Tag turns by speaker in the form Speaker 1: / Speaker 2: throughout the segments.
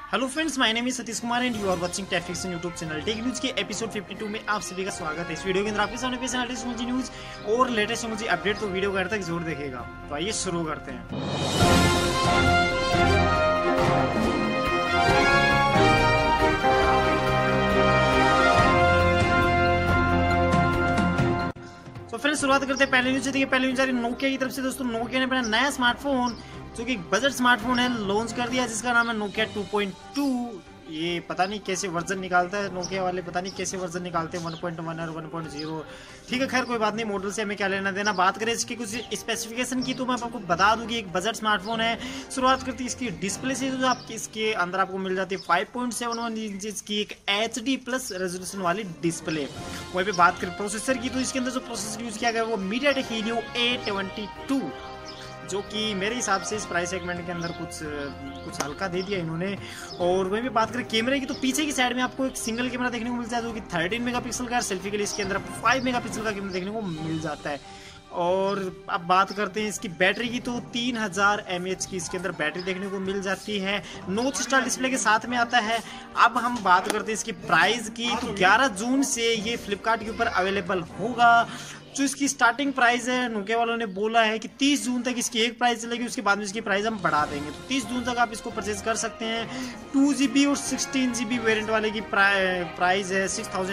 Speaker 1: Hello friends, my name is Satish Kumar and you are watching Tech Fix YouTube channel. Tech news के episode 52 में आप सभी का स्वागत है। इस वीडियो के अंदर आपके सामने पेश है लेटेस्ट टेक्नोलॉजी न्यूज और लेटेस्ट टेक्नोलॉजी अपडेट, तो वीडियो को अंत तक जरूर देखिएगा। तो आइए शुरू करते हैं। तो फ्रेंड्स शुरुआत करते हैं पहले न्यूज से। देखिए पहले न्यूज आ रही है नोकिया की तरफ से। दोस्तों नोकिया ने अपना नया स्मार्टफोन जो कि बजट स्मार्टफोन है लॉन्च कर दिया, जिसका नाम है नोकिया 2.2। ये पता नहीं कैसे वर्जन निकालता है नोकिया वाले, पता नहीं कैसे वर्जन निकालते हैं 1.1 और 1.0। ठीक है, खैर कोई बात नहीं, मॉडल से हमें क्या लेना देना। बात करें इसकी कुछ स्पेसिफिकेशन की तो मैं आपको बता दूं कि एक बजट स्मार्टफोन है। शुरुआत करती है इसकी डिस्प्ले से, जो आपकी इसके अंदर आपको मिल जाती है 5.71 इंचेस की एक HD प्लस रेजोल्यूशन वाली डिस्प्ले। वहीं पे बात करें प्रोसेसर की तो इसके अंदर जो प्रोसेसर यूज किया गया है वो MediaTek Helio A72, जो कि मेरे हिसाब से इस प्राइस सेगमेंट के अंदर कुछ हल्का दे दिया इन्होंने। और वहीं भी बात करें कैमरे की तो पीछे की साइड में आपको एक सिंगल कैमरा देखने को मिलता है जो कि 13 मेगापिक्सल का, सेल्फी के लिए इसके अंदर 5 मेगापिक्सल का कैमरा देखने को मिल जाता है। और अब बात करते हैं इसकी बैटरी की तो 3000 mAh की इसके अंदर बैटरी देखने को मिल जाती है। नोच स्टार डिस्प्ले के साथ में आता है। अब हम बात करते हैं इसकी प्राइस की तो 11 जून से ये फ्लिपकार्ट के ऊपर अवेलेबल होगा। जो इसकी स्टार्टिंग प्राइस है, नोकिया वालों ने बोला है कि 30 जून तक इसकी एक प्राइस चलेगी, उसके बाद में इसकी प्राइस हम बढ़ा देंगे। तो 30 जून तक आप इसको परचेज कर सकते हैं। 2GB और 16GB वेरिएंट वाले की प्राइस है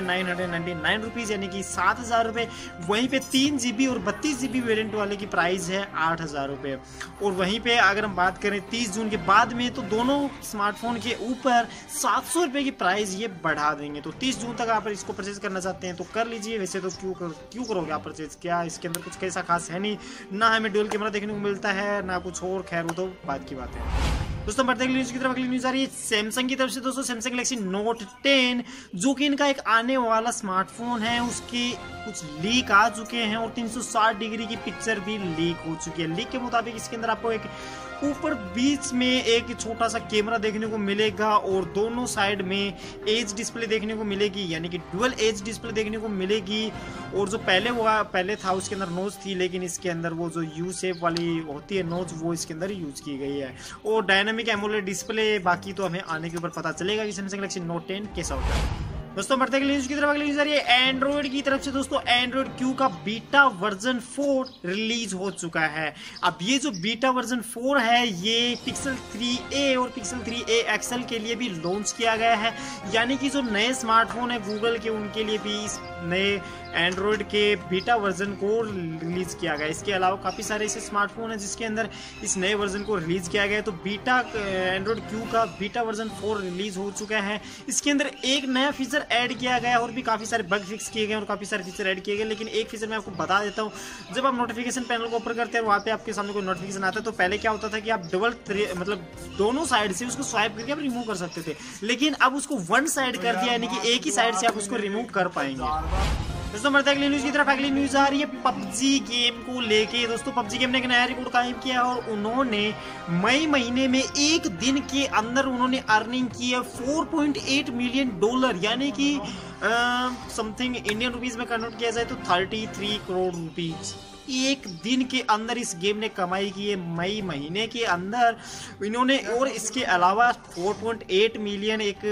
Speaker 1: 6999 रुपीज़, यानी कि 7000 रुपये। वहीं पे 3GB और 32GB वेरिएंट वाले की प्राइस है 8000 रुपये। और वहीं पे अगर हम बात करें 30 जून के बाद में तो दोनों स्मार्टफोन के ऊपर 700 रुपये की प्राइस ये बढ़ा देंगे। तो 30 जून तक आप इसको परचेज करना चाहते हैं तो कर लीजिए। वैसे तो क्यों करोगे आप परचेज, क्या इसके अंदर कुछ कैसा खास है नहीं, ना हमें डुअल कैमरा देखने को मिलता है ना कुछ और, खैर वो तो बात की बात है। दोस्तों बढ़ते न्यूज की तरफ। अगली न्यूज आ रही है सैमसंग की तरफ से। दोस्तों सैमसंग गैलेक्सी नोट 10 जो कि इनका एक आने वाला स्मार्टफोन है, उसके कुछ लीक आ चुके हैं और 360 डिग्री की पिक्चर भी लीक हो चुकी है। लीक के मुताबिक इसके अंदर आपको एक ऊपर बीच में एक छोटा सा कैमरा देखने को मिलेगा और दोनों साइड में एज डिस्प्ले देखने को मिलेगी, यानी कि डुअल एज डिस्प्ले देखने को मिलेगी। और जो पहले था उसके अंदर नोच थी, लेकिन इसके अंदर वो जो यू शेप वाली होती है नोच वो इसके अंदर यूज की गई है। और डायनामिक एमोलेड डिस्प्ले, बाकी तो हमें आने के ऊपर पता चलेगा कि सैमसंग गैलेक्सी नोट 10 कैसा होता है। दोस्तों बढ़ते हैं न्यूज की तरफ। अगली न्यूज आ रही है एंड्रॉइड की तरफ से। दोस्तों एंड्रॉइड क्यू का बीटा वर्जन 4 रिलीज हो चुका है। अब ये जो बीटा वर्जन 4 है ये पिक्सल 3a और पिक्सल 3a XL के लिए भी लॉन्च किया गया है, यानी कि जो नए स्मार्टफोन है गूगल के उनके लिए भी इस नए एंड्रॉइड के बीटा वर्जन को रिलीज किया गया। इसके अलावा काफ़ी सारे ऐसे स्मार्टफोन हैं जिसके अंदर इस नए वर्जन को रिलीज किया गया है। तो बीटा एंड्रॉइड क्यू का बीटा वर्जन 4 रिलीज हो चुका है। इसके अंदर एक नया फीचर ऐड किया गया और भी काफ़ी सारे बग फिक्स किए गए और काफ़ी सारे फीचर ऐड किए गए। लेकिन एक फीचर मैं आपको बता देता हूँ, जब आप नोटिफिकेशन पैनल को ओपन करते हैं वहाँ पे आपके सामने कोई नोटिफिकेशन आता है तो पहले क्या होता था कि आप मतलब दोनों साइड से उसको स्वाइप करके आप रिमूव कर सकते थे, लेकिन अब उसको वन साइड कर दिया, यानी कि एक ही साइड से आप उसको रिमूव कर पाएंगे। दोस्तों बढ़ते अगली न्यूज की तरफ। अगली न्यूज आ रही है पबजी गेम को लेके। दोस्तों पबजी गेम ने एक नया रिकॉर्ड कायम किया और उन्होंने मई महीने में एक दिन के अंदर उन्होंने अर्निंग की है $4.8 मिलियन, यानी कि समथिंग इंडियन रुपीज में कन्वर्ट किया जाए तो 33 करोड़ रुपीज एक दिन के अंदर इस गेम ने कमाई की है मई महीने के अंदर इन्होंने। और इसके अलावा 4.8 मिलियन एक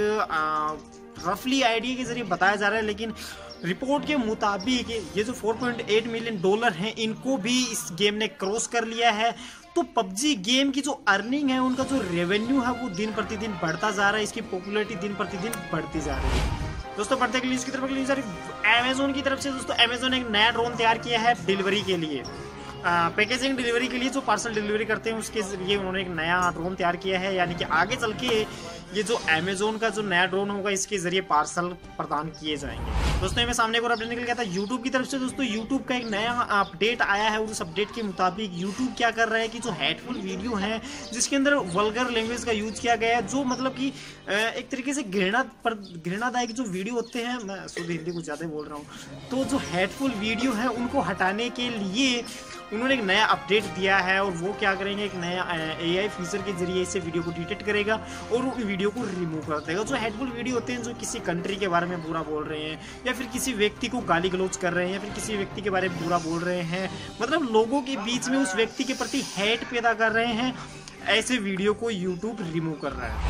Speaker 1: रफली आइडिया के जरिए बताया जा रहा है, लेकिन रिपोर्ट के मुताबिक ये जो $4.8 मिलियन हैं इनको भी इस गेम ने क्रॉस कर लिया है। तो पबजी गेम की जो अर्निंग है, उनका जो रेवेन्यू है वो दिन प्रतिदिन बढ़ता जा रहा है, इसकी पॉपुलैरिटी दिन प्रतिदिन बढ़ती जा रही है। दोस्तों बढ़ते हैं न्यूज़ की तरफ। न्यूज़ अमेजोन की तरफ से। दोस्तों अमेजोन ने एक नया ड्रोन तैयार किया है डिलीवरी के लिए, पैकेजिंग डिलीवरी के लिए, जो पार्सल डिलीवरी करते हैं उसके जरिए उन्होंने एक नया ड्रोन तैयार किया है, यानी कि आगे चल के ये जो अमेजोन का जो नया ड्रोन होगा इसके जरिए पार्सल प्रदान किए जाएंगे। दोस्तों ये सामने एक और अपडेट निकल गया था यूट्यूब की तरफ से। दोस्तों यूट्यूब का एक नया अपडेट आया है और उस अपडेट के मुताबिक यूट्यूब क्या कर रहा है कि जो हेटफुल वीडियो है जिसके अंदर वल्गर लैंग्वेज का यूज किया गया है, जो मतलब कि एक तरीके से घृणादायक जो वीडियो होते हैं, मैं शुद्ध हिंदी कुछ ज़्यादा बोल रहा हूँ, तो जो हेटफुल वीडियो है उनको हटाने के लिए उन्होंने एक नया अपडेट दिया है। और वो क्या करेंगे, एक नया AI फीचर के जरिए इसे वीडियो को डिटेक्ट करेगा और वीडियो को रिमूव कर देगा। जो हेटफुल वीडियो होते हैं, जो किसी कंट्री के बारे में बुरा बोल रहे हैं या फिर किसी व्यक्ति को गाली गलौज कर रहे हैं या फिर किसी व्यक्ति के बारे में बुरा बोल रहे हैं, मतलब लोगों के बीच में उस व्यक्ति के प्रति हेट पैदा कर रहे हैं, ऐसे वीडियो को यूट्यूब रिमूव कर रहा है।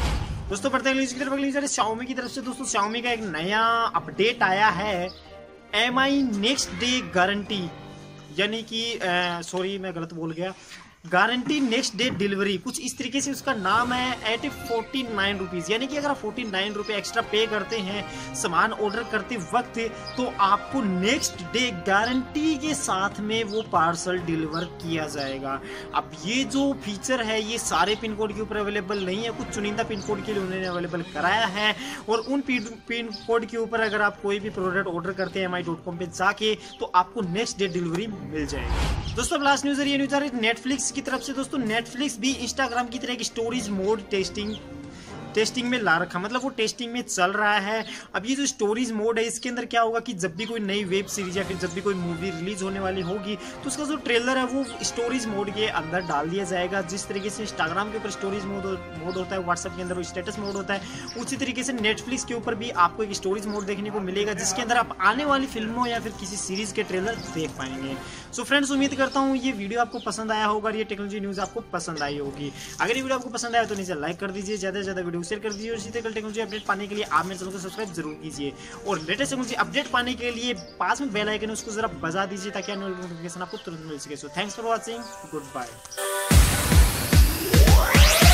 Speaker 1: दोस्तों बढ़ते हैं न्यूज़ की तरफ। अगली न्यूज़ Xiaomi की तरफ से दोस्तों Xiaomi का एक नया अपडेट आया है, MI नेक्स्ट डे गारंटी, यानी कि सॉरी मैं गलत बोल गया, गारंटी नेक्स्ट डे डिलीवरी, कुछ इस तरीके से उसका नाम है। एट 49 रुपीज़, यानी कि अगर आप 49 रुपये एक्स्ट्रा पे करते हैं सामान ऑर्डर करते वक्त, तो आपको नेक्स्ट डे गारंटी के साथ में वो पार्सल डिलीवर किया जाएगा। अब ये जो फीचर है ये सारे पिन कोड के ऊपर अवेलेबल नहीं है, कुछ चुनिंदा पिन कोड के लिए उन्होंने अवेलेबल कराया है। और उन पिन कोड के ऊपर अगर आप कोई भी प्रोडक्ट ऑर्डर करते हैं mi.com पे जाके, तो आपको नेक्स्ट डे डिलीवरी मिल जाएगी। दोस्तों लास्ट न्यूज़ ये न्यूज़ आ रही है नेटफ्लिक्स की तरफ से। दोस्तों नेटफ्लिक्स भी इंस्टाग्राम की तरह एक स्टोरेज मोड टेस्टिंग में ला रखा, मतलब वो टेस्टिंग में चल रहा है। अब ये जो स्टोरेज मोड है इसके अंदर क्या होगा कि जब भी कोई नई वेब सीरीज या फिर जब भी कोई मूवी रिलीज होने वाली होगी, तो उसका जो ट्रेलर है वो स्टोरेज मोड के अंदर डाल दिया जाएगा। जिस तरीके से इंस्टाग्राम के ऊपर स्टोरेज मोड होता है, व्हाट्सएप के अंदर वो स्टेटस मोड होता है, उसी तरीके से नेटफ्लिक्स के ऊपर भी आपको एक स्टोरेज मोड देखने को मिलेगा, जिसके अंदर आप आने वाली फिल्मों या फिर किसी सीरीज के ट्रेलर देख पाएंगे। सो फ्रेंड्स, उम्मीद करता हूँ ये वीडियो आपको पसंद आया होगा और ये टेक्नोलॉजी न्यूज़ आपको पसंद आई होगी। अगर ये वीडियो आपको पसंद आया तो नीचे लाइक कर दीजिए, ज़्यादा से ज़्यादा वीडियो शेयर कर दीजिए, और इसी टेक्नोलॉजी अपडेट पाने के लिए आप मेरे चैनल को सब्सक्राइब जरूर कीजिए। और लेटेस्ट टेक्नोलॉजी अपडेट पाने के लिए पास में बेल आइकन है उसको जरा बजा दीजिए, ताकि आने वाली नोटिफिकेशन आपको तुरंत मिल सके। So thanks for watching, good bye.